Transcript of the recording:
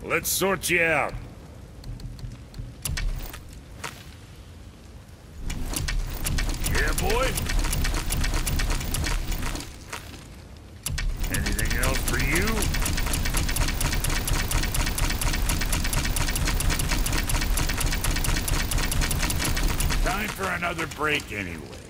Let's sort you out. Yeah, boy? Anything else for you? Time for another break anyway.